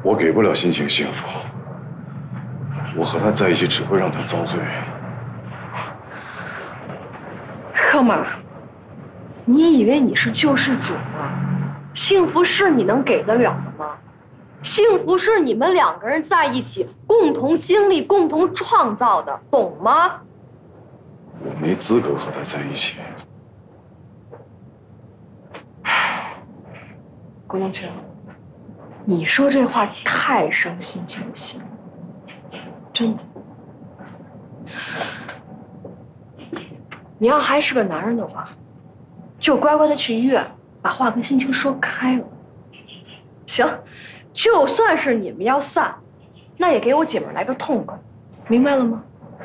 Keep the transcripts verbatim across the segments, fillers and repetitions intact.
我给不了心情幸福，我和他在一起只会让他遭罪。 哥们儿，你以为你是救世主吗？幸福是你能给得了的吗？幸福是你们两个人在一起共同经历、共同创造的，懂吗？ 我没资格和他在一起。 郭冬青，你说这话太伤心情的心了，真的。你要还是个男人的话，就乖乖的去医院，把话跟心情说开了。行，就算是你们要散，那也给我姐们来个痛快，明白了吗？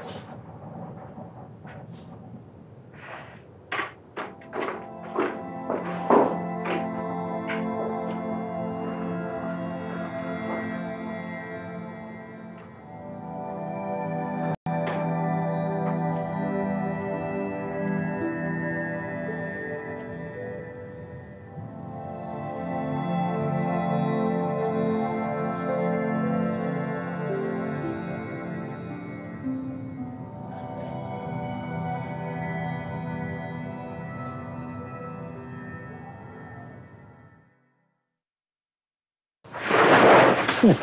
嗯。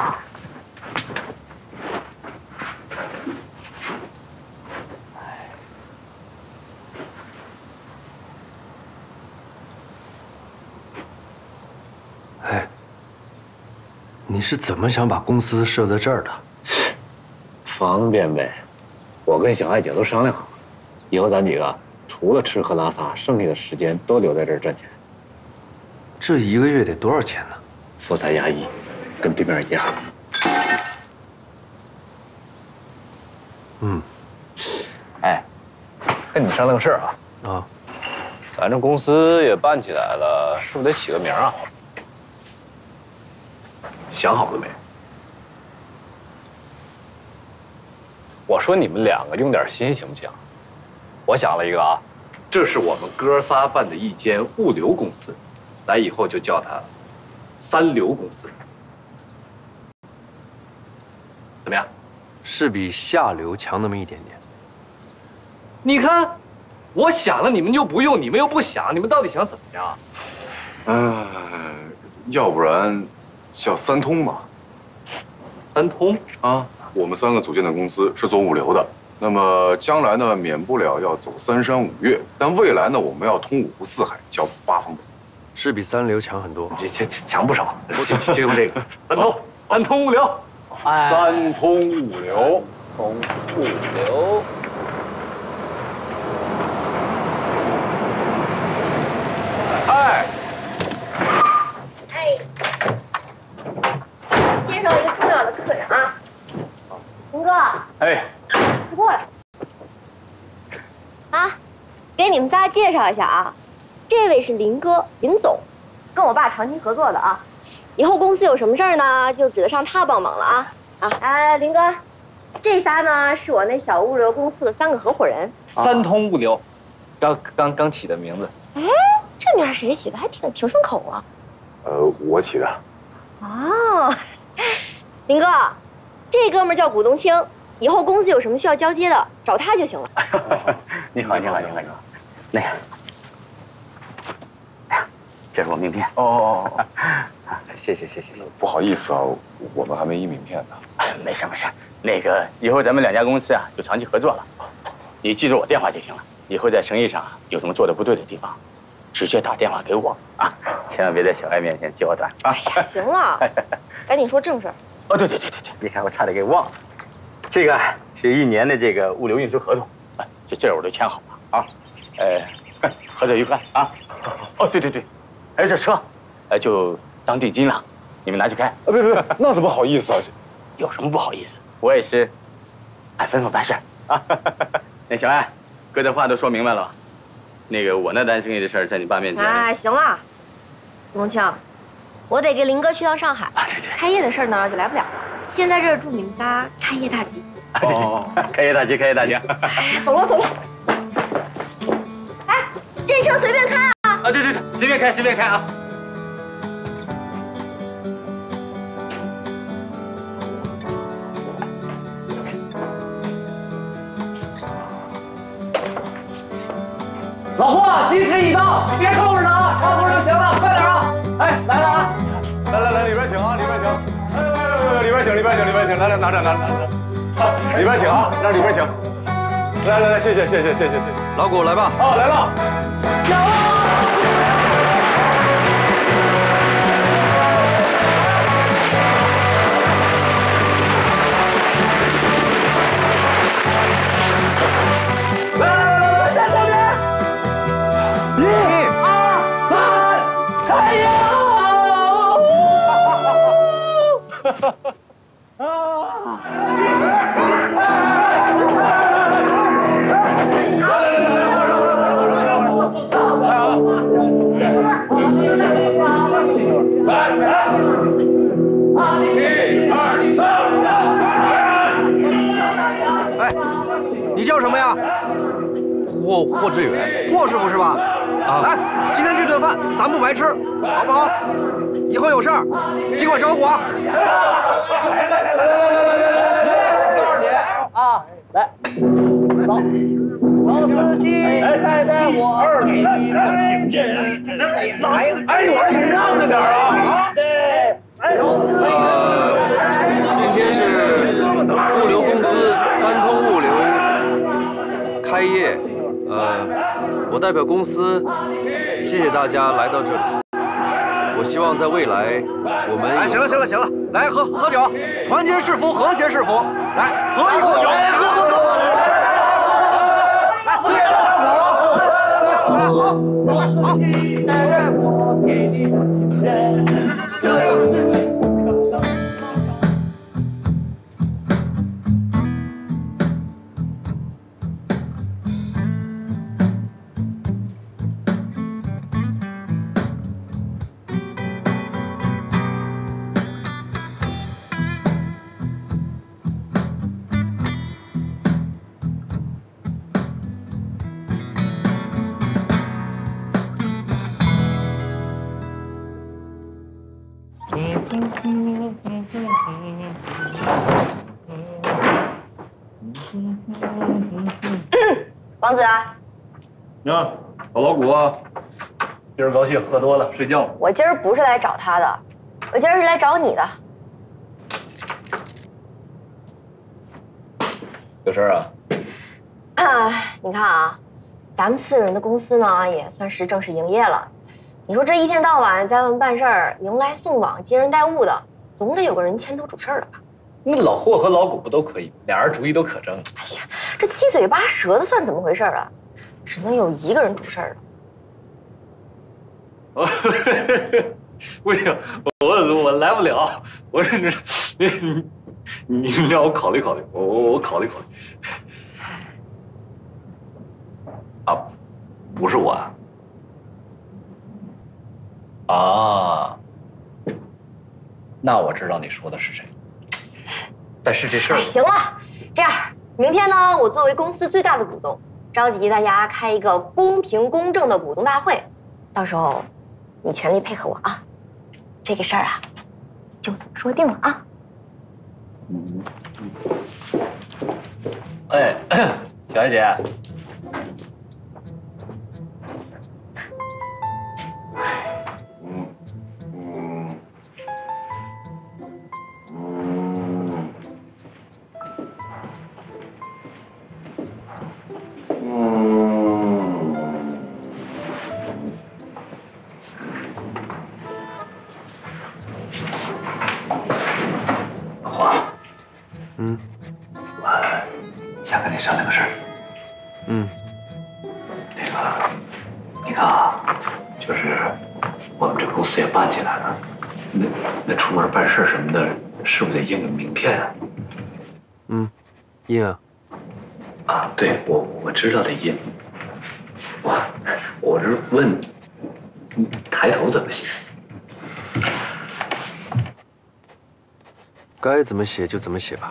哎，你是怎么想把公司设在这儿的？ 方便呗，我跟小艾姐都商量好了，以后咱几个除了吃喝拉撒，剩下的时间都留在这儿赚钱。 这一个月得多少钱呢？ 福彩押一，跟对面一样。 嗯， 哎，跟你们商量个事儿啊。 啊， 咱这公司也办起来了，是不是得起个名啊？想好了没？我说你们两个用点心行不行？我想了一个啊，这是我们哥仨办的一间物流公司，咱以后就叫它三流公司，怎么样？ 是比下流强那么一点点。 你看，我想了，你们又不用，你们又不想，你们到底想怎么样？ 嗯，要不然叫三通吧。 三通啊，我们三个组建的公司是做物流的。那么将来呢，免不了要走三山五岳，但未来呢，我们要通五湖四海，交八方北。 是比三流强很多， 这这强不少。就就就用这个三通，三通物流， 哎、三通物流， 通物流。哎， 哎，介绍一个重要的客人啊，林哥。 哎， 你过来。啊，给你们仨介绍一下啊。这位是林哥，林总，跟我爸长期合作的啊。以后公司有什么事儿呢，就指得上他帮忙了啊啊！哎，林哥，这仨呢是我那小物流公司的三个合伙人。 三通物流，刚刚刚起的名字。 哎，这名谁起的？还挺挺顺口啊。 呃，我起的。 哦，林哥，这哥们儿叫古冬青，以后公司有什么需要交接的，找他就行了。 你好，你好，你好，你好。那个。这是我名片哦哦哦， 谢谢谢谢谢谢。 不好意思啊，我们还没印名片呢。 没事没事，那个以后咱们两家公司啊就长期合作了，你记住我电话就行了。以后在生意上有什么做的不对的地方，直接打电话给我啊，千万别在小艾面前揭我短啊。 哎呀，行了，赶紧说正事儿。 哦，对对对对对，你看我差点给忘了，这个是一年的这个物流运输合同，这这我都签好了啊，呃，合作愉快啊。哦，对对对。还有这车，呃，就当定金了，你们拿去开。啊， 不不不，那怎么好意思啊？这有什么不好意思？我也是按吩咐办事啊。那小艾，哥的话都说明白了，那个我那单生意的事儿在你爸面前。 哎，行了，冬青，我得跟林哥去趟上海。 啊，对对。 开业的事儿呢就来不了，先在这儿祝你们仨开业大吉。 啊，对对，开业大吉，开业大吉。 哎，走了走了。哎，这车随便开啊。啊， 对对对，随便开，随便开啊！ 老霍，吉时已到，别收拾了啊，差不多就行了，快点啊！哎，来了啊！ 来来来，里边请啊，里边请。哎哎哎，里边请，里边请，里边请，拿着拿着拿着拿着，里边请啊，让里边请。来来来，谢谢谢谢谢谢谢谢。 老谷来吧。 啊，来了。 你叫什么呀？ 霍霍志远， 霍师傅是吧？啊，来，今天这顿饭咱不白吃，好不好？以后有事儿尽管找我啊。 来来来来来来来来，啊，来，走。老司机，带带我二给你行阵，来，哎呦，你让着点啊！啊，对， 呃，今天是物流公司三通物流开业，呃，我代表公司谢谢大家来到这里。我希望在未来我们…… 哎，行了行了行了，来喝喝酒，团结是福，和谐是福，来喝一口酒，喝喝喝。 谢谢了。 王子啊， 啊，老老谷啊， 今儿高兴，喝多了，睡觉了。 我今儿不是来找他的，我今儿是来找你的。 有事儿啊？ 啊，你看啊，咱们四个人的公司呢，也算是正式营业了。你说这一天到晚在外面办事儿，迎来送往、接人待物的，总得有个人牵头主事儿了吧？ 那老霍和老谷不都可以？俩人主意都可正。 哎呀，这七嘴八舌的算怎么回事啊？只能有一个人主事儿了。不行，我我来不了。我这你你你让我考虑考虑，我我我考虑考虑。啊，不是我啊。啊，那我知道你说的是谁。但是这事儿， 哎，行了，这样，明天呢，我作为公司最大的股东，召集大家开一个公平公正的股东大会，到时候你全力配合我啊。这个事儿啊，就这么说定了啊。 嗯。哎，小艾姐。 嗯嗯嗯嗯。 嗯， 我想跟你商量个事儿。 嗯， 那个，你看啊，就是我们这公司也办起来了，那那出门办事什么的，是不是得印个名片啊？ 嗯，印啊。 啊，对，我我知道得印。我我是问，抬头怎么写？ 该怎么写就怎么写吧。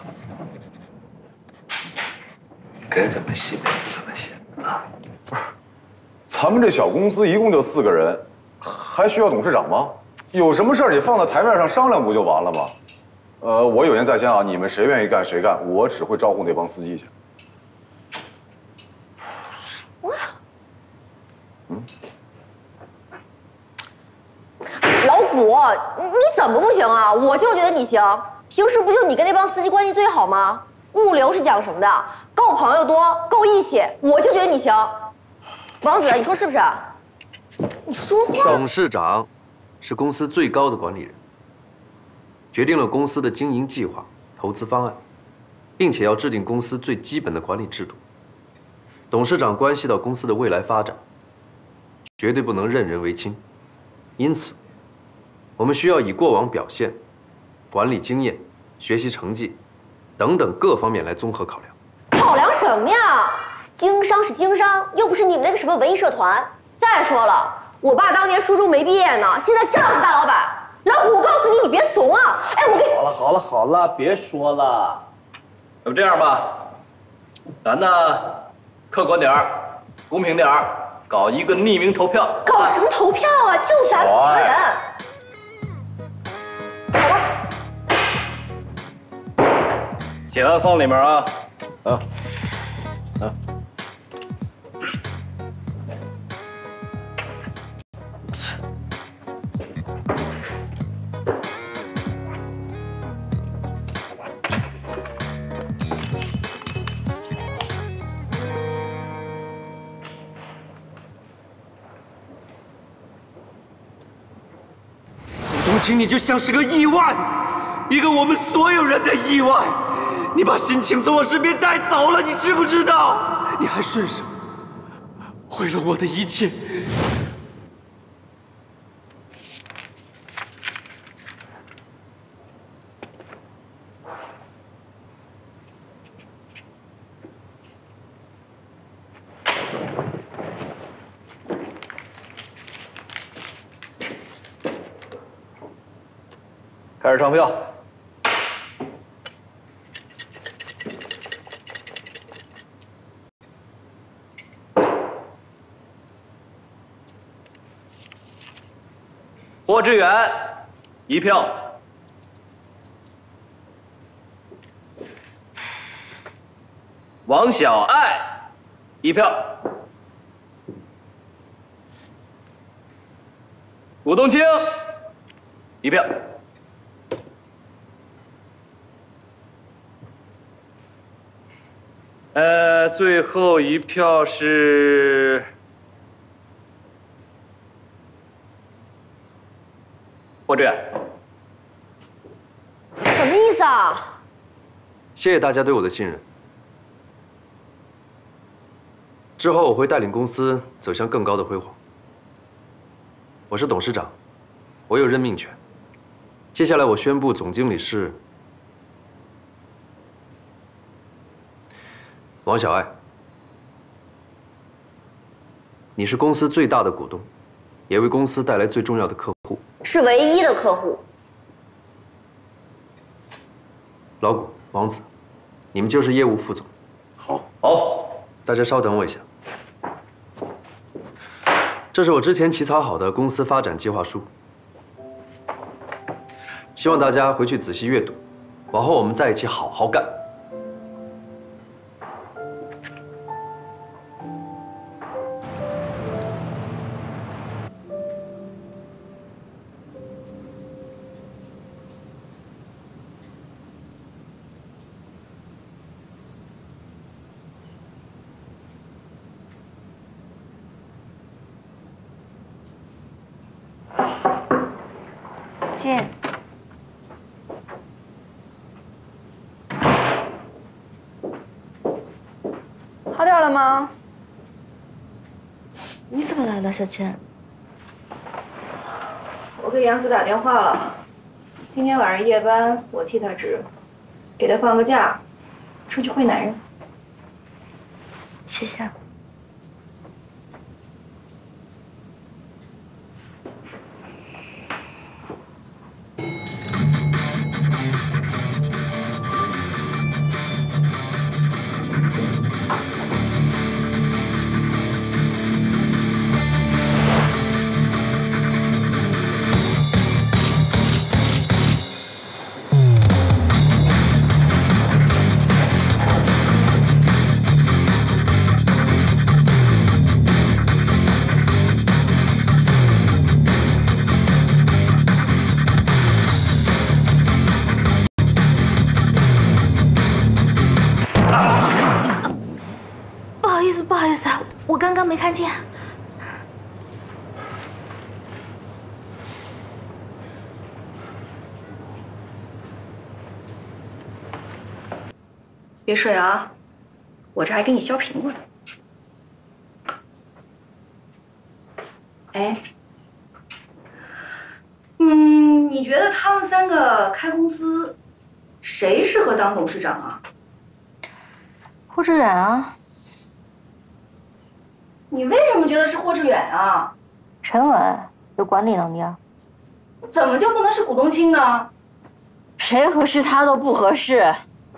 该怎么写就怎么写啊！ 不是，咱们这小公司一共就四个人，还需要董事长吗？有什么事儿你放在台面上商量不就完了吗？呃，我有言在先啊，你们谁愿意干谁干，我只会招呼那帮司机去。 我， 你你怎么不行啊？我就觉得你行，平时不就你跟那帮司机关系最好吗？物流是讲什么的？够朋友多，够义气，我就觉得你行。王子，你说是不是？你说话。 董事长是公司最高的管理人，决定了公司的经营计划、投资方案，并且要制定公司最基本的管理制度。董事长关系到公司的未来发展，绝对不能任人唯亲。因此，我们需要以过往表现、管理经验、学习成绩等等各方面来综合考量。 考量什么呀？经商是经商，又不是你们那个什么文艺社团。再说了，我爸当年初中没毕业呢，现在照样是大老板。老谷，我告诉你，你别怂啊！哎，我跟…… 好了好了好了，别说了。要不这样吧，咱呢客观点儿，公平点儿，搞一个匿名投票。 搞什么投票啊？就咱们几个人。好吧。 写完放里面啊。啊。啊。 董卿，你就像是个意外，一个我们所有人的意外。你把心情从我身边带走了，你知不知道？你还顺手毁了我的一切。 开始唱票。霍志远，一票。王小爱，一票。武冬青，一票。呃，最后一票是霍志远。 什么意思啊？ 谢谢大家对我的信任。之后我会带领公司走向更高的辉煌。我是董事长，我有任命权。接下来我宣布总经理是王小爱。你是公司最大的股东，也为公司带来最重要的客户， 是唯一的客户。 老谷、王子，你们就是业务副总。 好， 好， 大家稍等我一下。这是我之前起草好的公司发展计划书，希望大家回去仔细阅读，往后我们在一起好好干。 进。好点了吗？ 你怎么来了，小千？ 我给杨子打电话了，今天晚上夜班我替他值，给他放个假，出去会男人。 谢谢。 意思，不好意思，我刚刚没看见。 别睡啊，我这还给你削苹果呢。哎，嗯，你觉得他们三个开公司，谁适合当董事长啊？ 霍志远啊， 你为什么觉得是霍志远啊？ 沉稳，有管理能力啊。 怎么就不能是股东亲呢？ 谁合适他都不合适。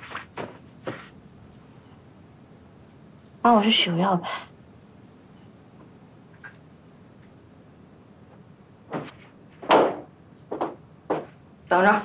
那我是许耀呗。 等着。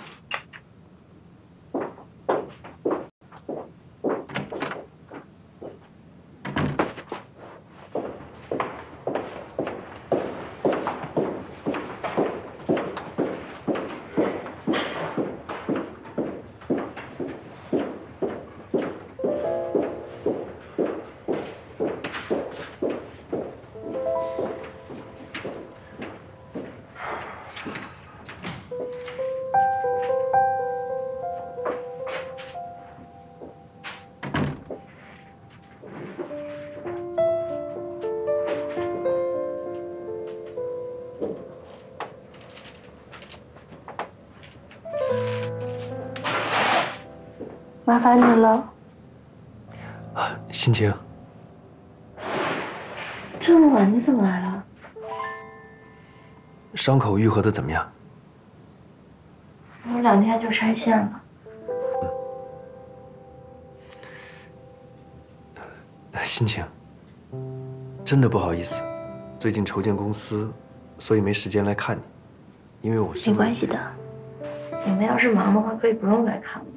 麻烦你了。 啊，心情。 这么晚你怎么来了？ 伤口愈合的怎么样？ 我两天就拆线了。 嗯。心情。真的不好意思，最近筹建公司，所以没时间来看你，因为我是。 没关系的，你们要是忙的话，可以不用来看我。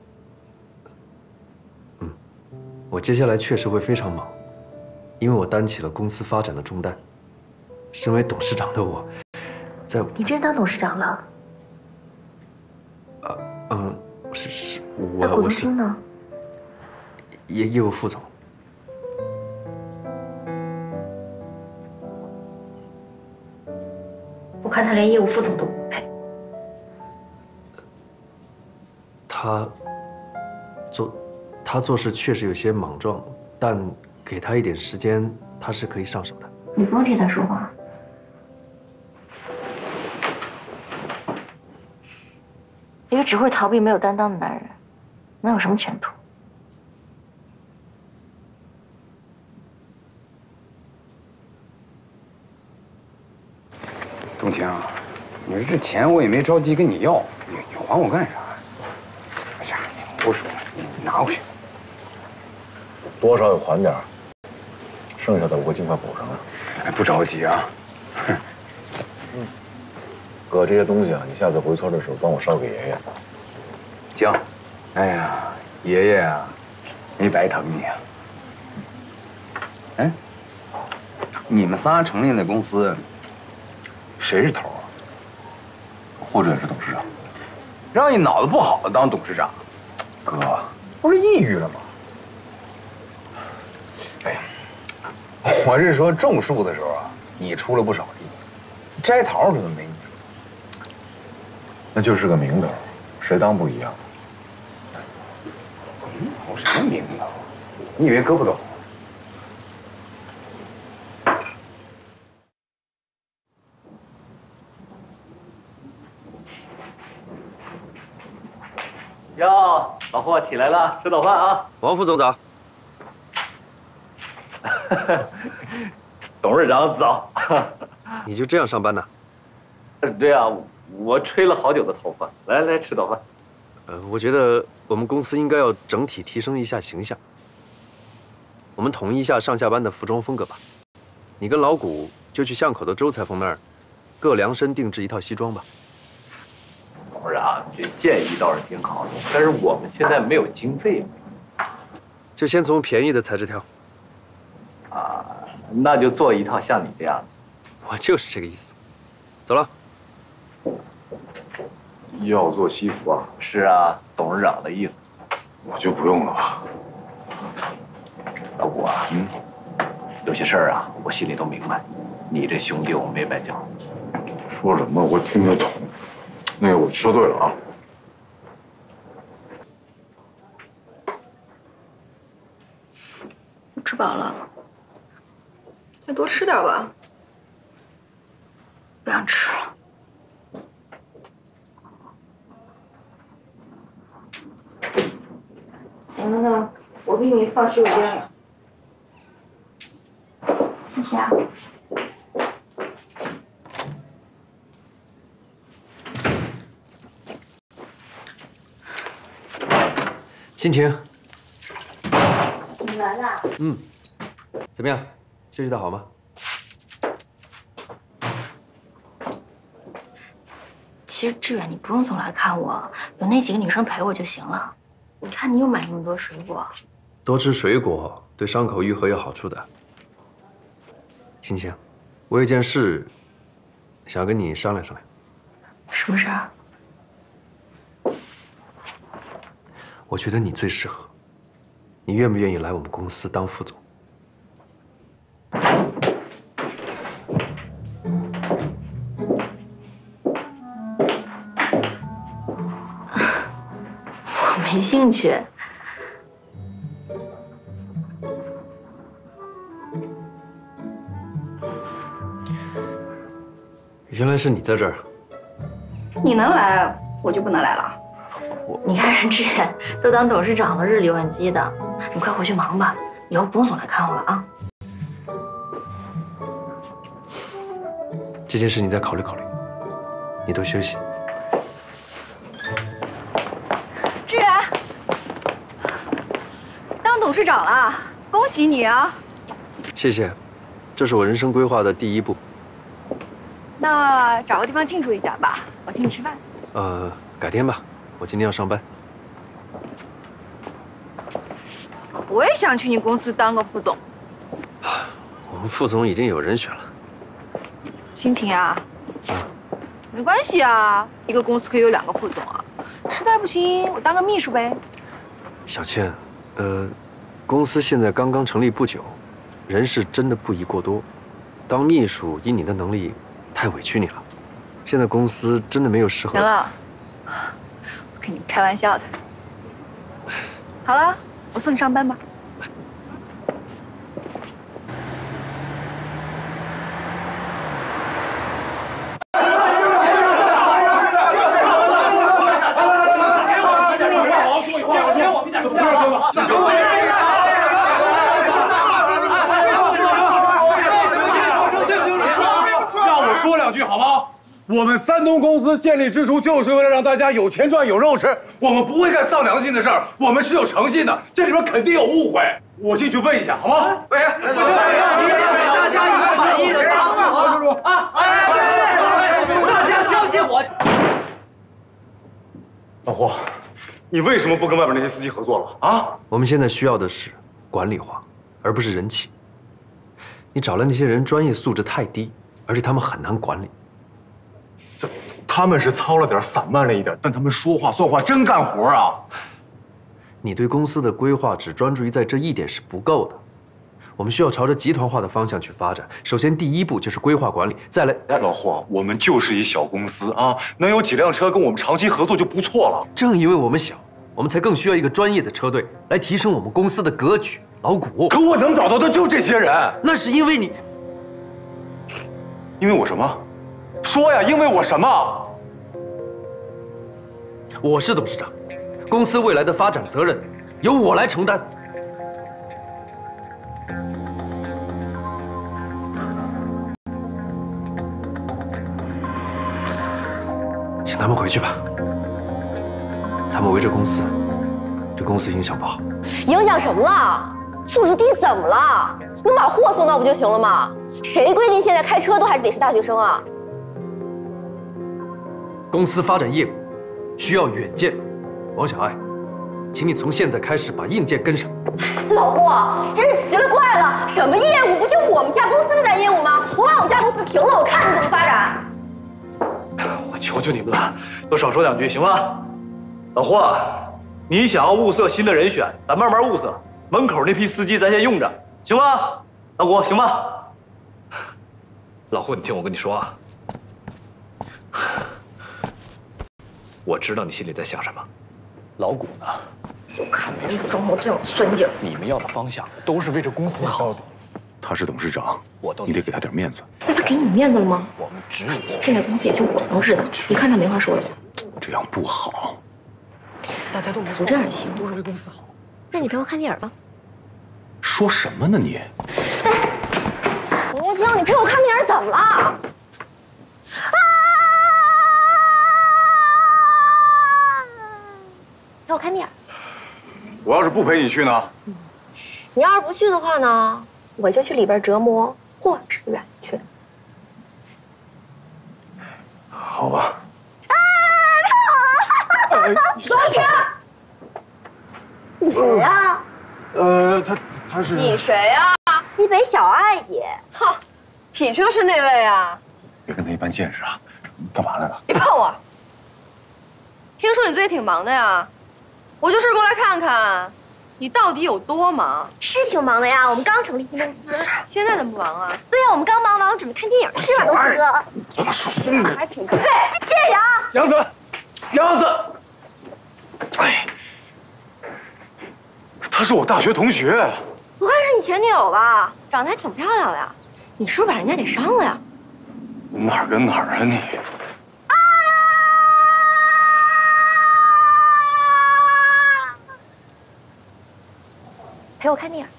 我接下来确实会非常忙，因为我担起了公司发展的重担。身为董事长的我，在你真当董事长了？ 呃嗯，是是， 那股东我我是亲呢？ 业业务副总。 我看他连业务副总都不配。 他做。他做事确实有些莽撞，但给他一点时间，他是可以上手的。 你不用替他说话。一个只会逃避、没有担当的男人，能有什么前途？ 冬青，你说这钱我也没着急跟你要，你你还我干啥？哎呀，你不说了，你拿回去。 多少也还点儿，剩下的我尽快补上了。 哎，不着急啊。 嗯，哥，这些东西啊，你下次回村的时候帮我捎给爷爷。 行。哎呀，爷爷啊，没白疼你啊。哎，你们仨成立那公司，谁是头啊？ 霍志远是董事长。 让一脑子不好的当董事长， 哥，不是抑郁了吗？ 哎呀，我是说种树的时候啊，你出了不少力，摘桃可都没你说。 那就是个名头，谁当不一样？ 名头什么名头？你以为哥不懂？ 哟，老霍起来了，吃早饭啊！ 王副总早。 董事长早。 你就这样上班呢？ 对啊，我吹了好久的头发。来来，吃早饭。 呃，我觉得我们公司应该要整体提升一下形象。我们统一一下上下班的服装风格吧。你跟老谷就去巷口的周裁缝那儿，各量身定制一套西装吧。 董事长，这建议倒是挺好的，但是我们现在没有经费。 就先从便宜的材质挑。 啊，那就做一套像你这样的。 我就是这个意思。走了。 要做西服啊？ 是啊，董事长的意思。 我就不用了吧。 老谷啊，嗯， 有些事儿啊，我心里都明白。你这兄弟我没白交。 说什么我听得懂。那个我车队了啊。 我吃饱了，再多吃点吧。不想吃了。 能不能我给你放洗手间了？谢谢啊。 心情， 你来了。 嗯，怎么样？休息得好吗？ 其实志远，你不用总来看我，有那几个女生陪我就行了。你看你又买那么多水果， 多吃水果对伤口愈合有好处的。心情，我有件事想要跟你商量商量。 什么事儿？ 我觉得你最适合，你愿不愿意来我们公司当副总？ 我没兴趣。 原来是你在这儿。 你能来，我就不能来了。 你看人志远都当董事长了，日理万机的，你快回去忙吧，以后不用总来看我了啊。 这件事你再考虑考虑，你多休息。 志远，当董事长了，恭喜你啊！ 谢谢，这是我人生规划的第一步。 那找个地方庆祝一下吧，我请你吃饭。 呃，改天吧，我今天要上班。 我也想去你公司当个副总。 我们副总已经有人选了。 心情啊？没关系啊，一个公司可以有两个副总啊。实在不行，我当个秘书呗。 小倩，呃，公司现在刚刚成立不久，人事真的不宜过多。当秘书，以你的能力，太委屈你了。现在公司真的没有适合。 行了，我跟你开玩笑的。好了，我送你上班吧。 说两句好不好？我们三通公司建立之初就是为了让大家有钱赚、有肉吃。我们不会干丧良心的事儿，我们是有诚信的。这里边肯定有误会，我进去问一下，好吗？喂， 大家一个满意的答复啊！哎，大家相信我。 老霍，你为什么不跟外边那些司机合作了啊？ 我们现在需要的是管理化，而不是人气。你找来那些人专业素质太低，而且他们很难管理。 这他们是糙了点，散漫了一点，但他们说话算话，真干活啊！ 你对公司的规划只专注于在这一点是不够的，我们需要朝着集团化的方向去发展。首先，第一步就是规划管理，再来。 老霍，我们就是一小公司啊，能有几辆车跟我们长期合作就不错了。 正因为我们小，我们才更需要一个专业的车队来提升我们公司的格局、老骨。 可我能找到的就这些人， 那是因为你， 因为我什么？说呀，因为我什么？ 我是董事长，公司未来的发展责任由我来承担。请他们回去吧，他们围着公司，对公司影响不好。 影响什么了？素质低怎么了？能把货送到不就行了吗？谁规定现在开车都还是得是大学生啊？ 公司发展业务需要远见，王小爱，请你从现在开始把硬件跟上。 老霍，真是奇了怪了，什么业务？不就我们家公司那点业务吗？我把我们家公司停了，我看你怎么发展。 我求求你们了，都少说两句行吗？老霍，你想要物色新的人选，咱慢慢物色。门口那批司机咱先用着，行吗？ 老谷，行吧？ 老霍，你听我跟你说啊，我知道你心里在想什么。老谷呢？ 就看没出装模这样的酸劲儿。 你们要的方向都是为这公司好。 他是董事长， 我都你得给他点面子。 那他给你面子了吗？ 我们只有现在公司也就我能治的，你看他没话说了。 这样不好。 大家都没不这样行， 都是为公司好。 那你陪我看电影吧。 说什么呢你？ 吴京，你陪我看电影怎么了？啊！陪我看电影。 我要是不陪你去呢？ 你要是不去的话呢，我就去里边折磨霍志远去。 好吧。 左起！ 你谁呀？ 呃，他他是你谁呀？ 西北小爱姐。 哼，你就是那位啊！ 别跟他一般见识啊！你干嘛来了？ 别碰我！听说你最近挺忙的呀，我就是过来看看，你到底有多忙？ 是挺忙的呀，我们刚成立新公司。 现在怎么不忙啊？ 对呀，我们刚忙完，我准备看电影，是吧，东哥？ 怎么说松开？ 还挺配。 谢谢啊， 杨子，杨子， 哎，她是我大学同学。 不会是你前女友吧？长得还挺漂亮的呀，你是不是把人家给伤了呀？ 哪儿跟哪儿啊你？ 陪我看电影。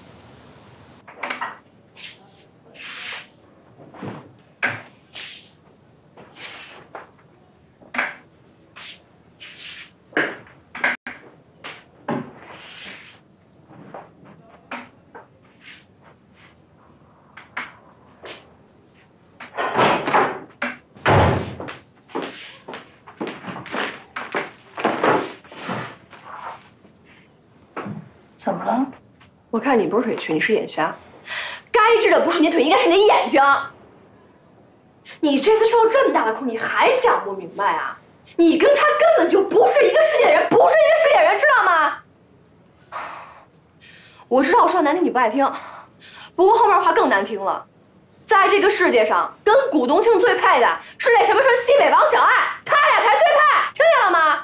怎么了？ 我看你不是腿瘸，你是眼瞎。该治的不是你腿，应该是你眼睛。你这次受这么大的苦，你还想不明白啊？你跟他根本就不是一个世界的人，不是一个世界人，知道吗？我知道我说的难听你不爱听，不过后面话更难听了。在这个世界上，跟古董卿最配的是那什么什么西北王小爱，他俩才最配，听见了吗？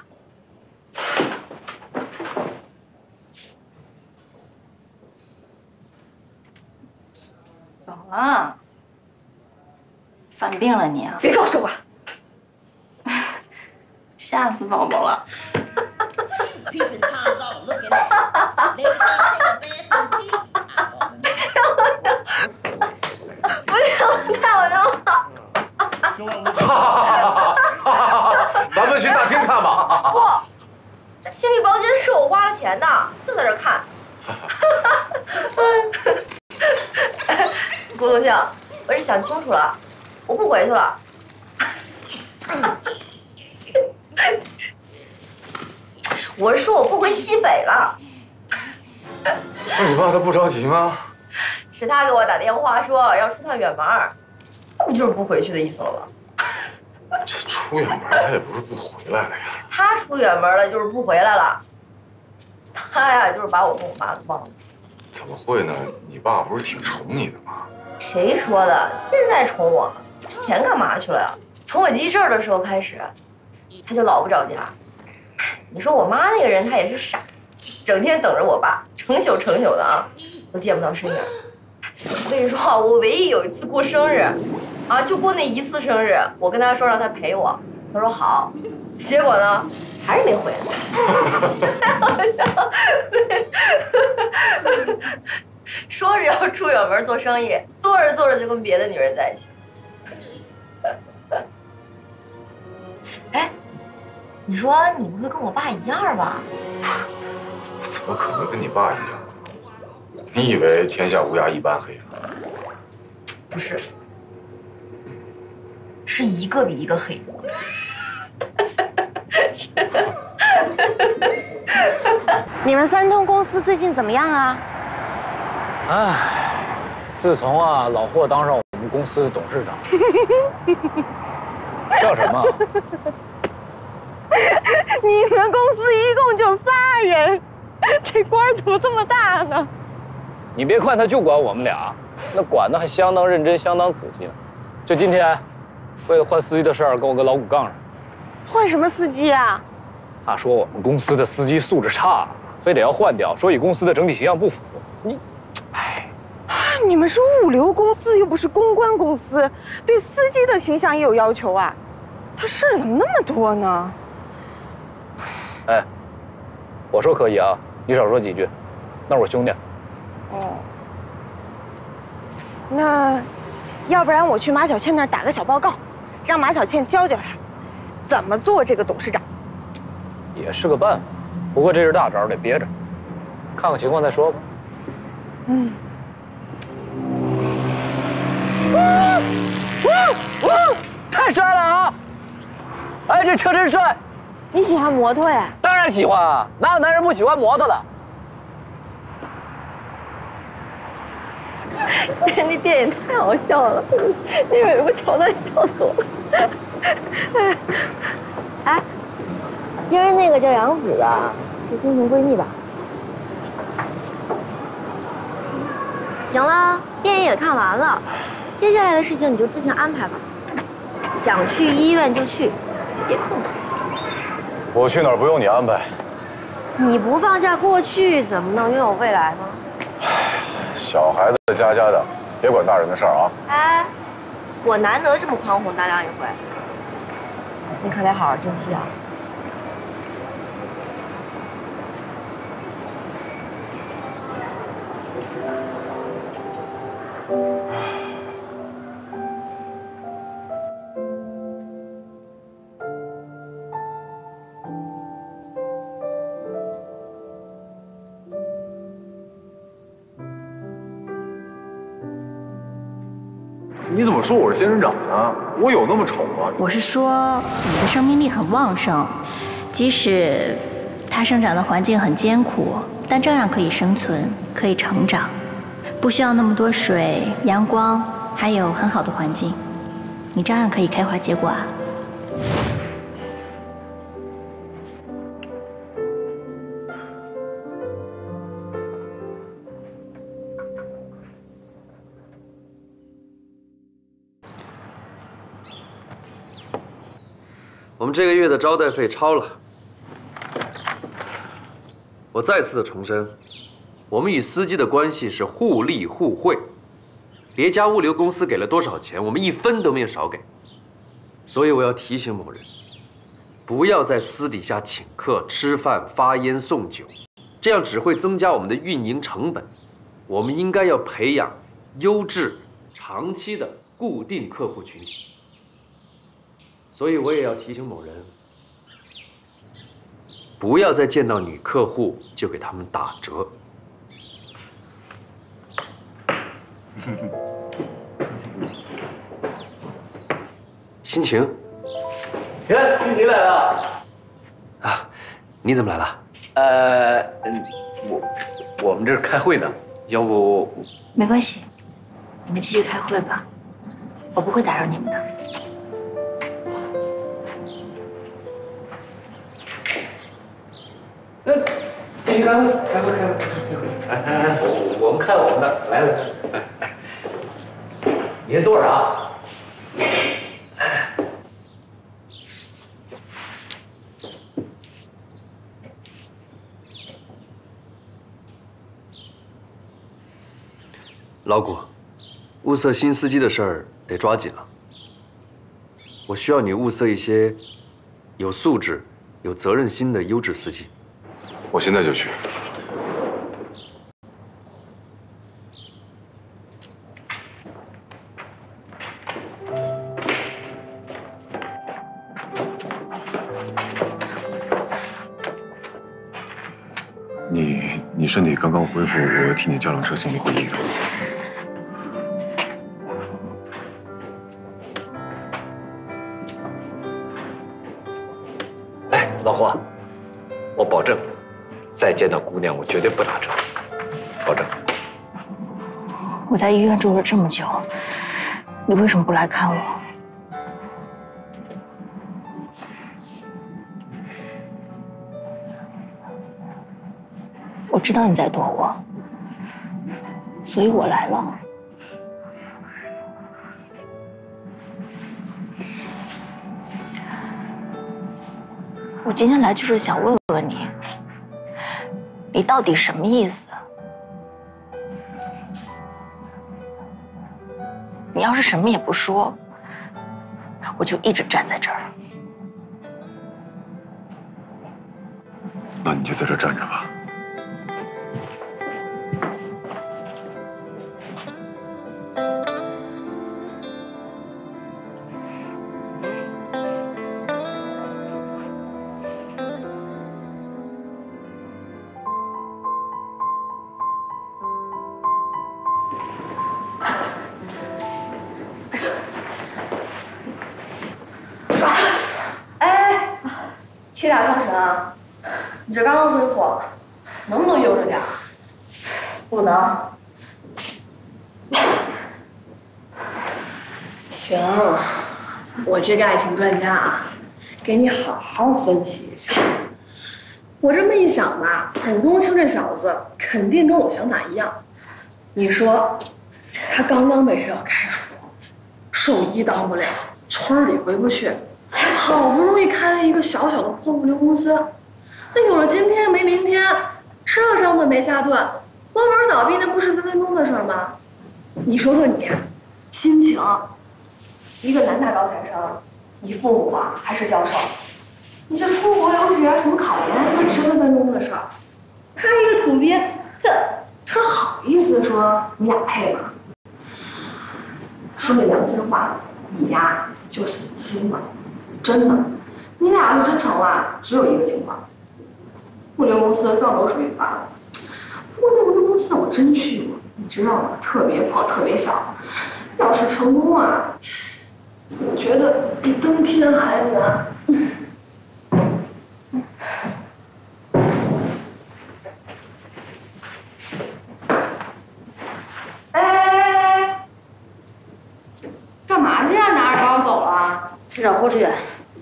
怎么了？犯病了你啊？ 别跟我说话！ 吓死宝宝了。 不行，太好笑了。 咱们去大厅看吧。 不，这情侣包间是我花了钱的，就在这看。郭东兴，我是想清楚了，我不回去了。我是说我不回西北了。 那你爸他不着急吗？ 是他给我打电话说要出趟远门，那不就是不回去的意思了吗？ 这出远门他也不是不回来了呀。 他出远门了就是不回来了，他呀就是把我跟我妈给忘了。 怎么会呢？你爸不是挺宠你的吗？ 谁说的？现在宠我，之前干嘛去了呀？从我记事儿的时候开始，他就老不着家。你说我妈那个人，她也是傻，整天等着我爸，成宿成宿的啊，都见不到身影。我跟你说啊，我唯一有一次过生日，啊，就过那一次生日，我跟他说让他陪我，他说好，结果呢，还是没回来。说是要出远门做生意，做着做着就跟别的女人在一起。哎，你说你不会跟我爸一样吧？ 我怎么可能跟你爸一样？你以为天下乌鸦一般黑啊？ 不是，是一个比一个黑。 你们三通公司最近怎么样啊？ 唉，自从啊老霍当上我们公司的董事长，笑什么？ 你们公司一共就仨人，这官怎么这么大呢？ 你别看他就管我们俩， 那管得还相当认真，相当仔细呢。就今天，为了换司机的事儿，跟我跟老谷杠上。 换什么司机啊？ 他说我们公司的司机素质差，非得要换掉，说与公司的整体形象不符。你，哎， 你们是物流公司，又不是公关公司，对司机的形象也有要求啊。他事儿怎么那么多呢？ 哎，我说可以啊，你少说几句，那是我兄弟。 哦，那要不然我去马小倩那儿打个小报告，让马小倩教教他怎么做这个董事长。 也是个办法，不过这是大招，得憋着，看看情况再说吧。 嗯。哇哇哇！ 太帅了啊！哎，这车真帅。 你喜欢摩托呀？ 当然喜欢啊，哪有男人不喜欢摩托的？ 其实那电影太好笑了，那有一个桥段笑死我了。哎，今儿那个叫杨子的，是心情闺蜜吧？行了，电影也看完了，接下来的事情你就自行安排吧。想去医院就去，别空着。 我去哪儿不用你安排。 你不放下过去，怎么能拥有未来呢？ 小孩子家家的，别管大人的事儿啊。 哎，我难得这么宽宏大量一回，你可得好好珍惜啊。 你怎么说我是仙人掌呢？我有那么丑吗？ 我是说你的生命力很旺盛，即使它生长的环境很艰苦，但照样可以生存，可以成长，不需要那么多水、阳光，还有很好的环境，你照样可以开花结果啊。 我们这个月的招待费超了。我再次的重申，我们与司机的关系是互利互惠。别家物流公司给了多少钱，我们一分都没有少给。所以我要提醒某人，不要在私底下请客吃饭、发烟送酒，这样只会增加我们的运营成本。我们应该要培养优质、长期的固定客户群体。所以我也要提醒某人，不要再见到女客户就给他们打折。心情， 哎，你来了啊？你怎么来了？ 呃，嗯，我我们这儿开会呢，要不？ 没关系，你们继续开会吧，我不会打扰你们的。 继续开会，开会，开会，开会！哎哎哎，我我们看我们的，来来来，哎，你先坐着啊。 老谷，物色新司机的事儿得抓紧了。我需要你物色一些有素质、有责任心的优质司机。 我现在就去。你你身体刚刚恢复，我替你叫辆车送你回医院。 哎，老胡，我保证。再见到姑娘，我绝对不打折，保证。 我在医院住了这么久，你为什么不来看我？我知道你在躲我，所以我来了。 我今天来就是想问问你，你到底什么意思？你要是什么也不说，我就一直站在这儿。 那你就在这站着吧。 气大伤神啊！你这刚刚恢复，能不能悠着点？不能。行，我这个爱情专家，给你好好分析一下。我这么一想吧，古冬青这小子肯定跟我想法一样。你说，他刚刚被学校开除，兽医当不了，村里回不去。好不容易开了一个小小的破物流公司，那有了今天没明天，吃了上顿没下顿，关门倒闭那不是分分钟的事吗？你说说你，心情，一个南大高材生，你父母啊还是教授，你这出国留学什么考研，那是分分钟的事儿。他一个土鳖，他他好意思说你俩配吗？说句良心话，你呀就死心吧。真的，你俩要真成了，只有一个情况，物流公司撞楼属于发了。不过那物流公司我真去过，你知道吗？特别破，特别小。要是成功啊，我觉得比登天还难。哎，干嘛去啊？拿着包走了？ 去找侯志远。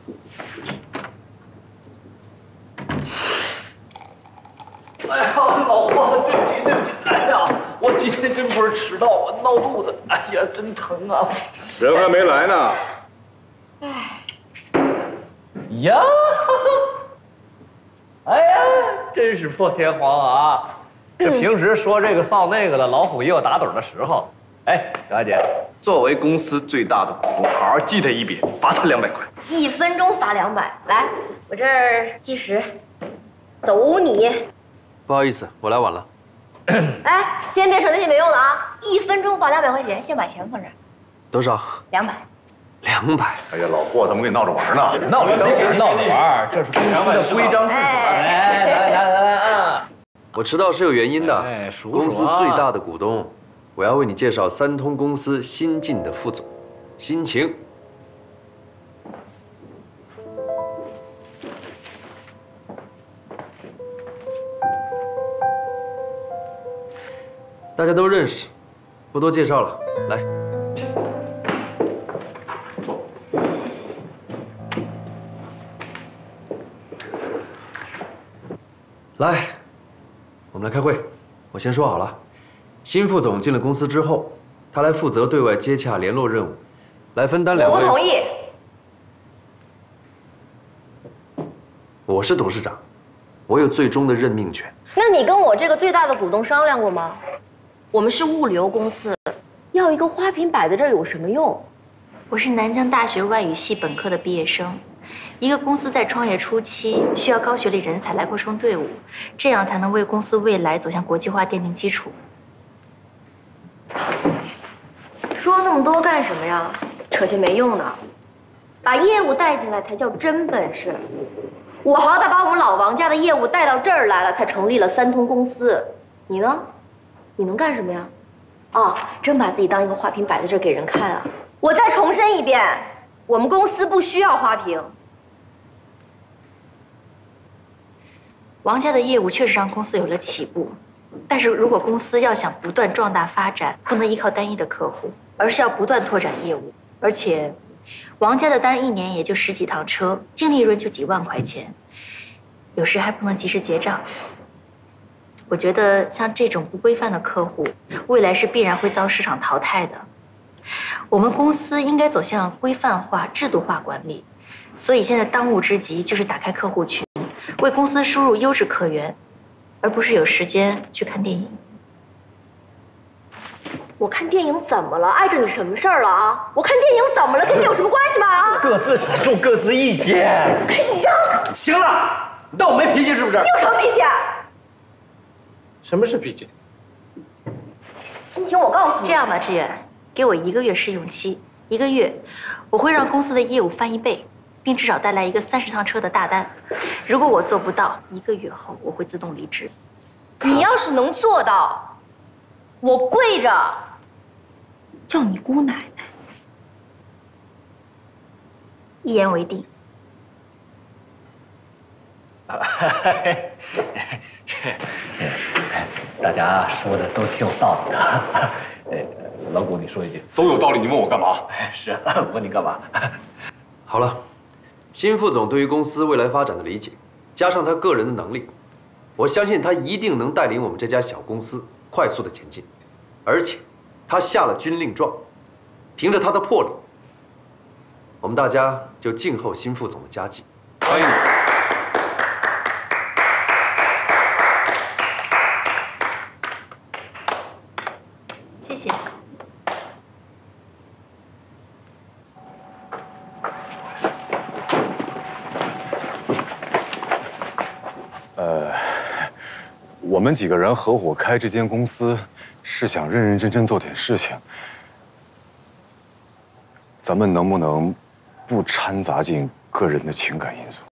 哎呀，老霍，对不起，对不起！哎呀，我今天真不是迟到，我闹肚子，哎呀，真疼啊！ 人还没来呢。 哎，呀，哎呀，真是破天荒啊！这平时说这个臊那个的，老虎也有打盹的时候。哎，小艾姐，作为公司最大的股东，好好记他一笔，罚他两百块。 一分钟罚两百，来，我这儿计时，走你。 不好意思，我来晚了。 哎，先别扯那些没用的啊！一分钟罚两百块钱，先把钱放这儿。 多少？ 两百。 两百。 哎呀，老霍，他们跟你闹着玩呢。 闹着谁跟你闹着玩？这是公司的规章制度。哎，来来来来啊！ 我迟到是有原因的。 哎，数数啊！ 公司最大的股东，我要为你介绍三通公司新晋的副总，辛晴。大家都认识，不多介绍了。来，来，我们来开会。我先说好了，新副总进了公司之后，他来负责对外接洽联络任务，来分担两位。 我不同意。 我是董事长，我有最终的任命权。 那你跟我这个最大的股东商量过吗？我们是物流公司，要一个花瓶摆在这儿有什么用？ 我是南江大学外语系本科的毕业生。一个公司在创业初期需要高学历人才来扩充队伍，这样才能为公司未来走向国际化奠定基础。 说那么多干什么呀？扯些没用的，把业务带进来才叫真本事。我好歹把我们老王家的业务带到这儿来了，才成立了三通公司。你呢？你能干什么呀？哦，真把自己当一个花瓶摆在这儿给人看啊！我再重申一遍，我们公司不需要花瓶。 王家的业务确实让公司有了起步，但是如果公司要想不断壮大发展，不能依靠单一的客户，而是要不断拓展业务。而且，王家的单一年也就十几趟车，净利润就几万块钱，有时还不能及时结账。我觉得像这种不规范的客户，未来是必然会遭市场淘汰的。我们公司应该走向规范化、制度化管理， 所以现在当务之急就是打开客户群，为公司输入优质客源，而不是有时间去看电影。 我看电影怎么了？碍着你什么事儿了啊？我看电影怎么了？跟你有什么关系吗？啊！ 各自阐述各自意见。 可以让。 行了，你当我没脾气是不是？ 你有什么脾气？ 什么是脾气？ 心情我告诉你。 这样吧，志远，给我一个月试用期，一个月，我会让公司的业务翻一倍，并至少带来一个三十趟车的大单。如果我做不到，一个月后我会自动离职。 你要是能做到，我跪着叫你姑奶奶。 一言为定。 大家说的都挺有道理的。哎，老谷，你说一句。 都有道理，你问我干嘛？ 是啊，问你干嘛？ 好了，新副总对于公司未来发展的理解，加上他个人的能力，我相信他一定能带领我们这家小公司快速的前进。而且，他下了军令状，凭着他的魄力，我们大家就静候新副总的佳绩。欢迎你。 谢谢。 呃，我们几个人合伙开这间公司，是想认认真真做点事情。咱们能不能不掺杂进个人的情感因素？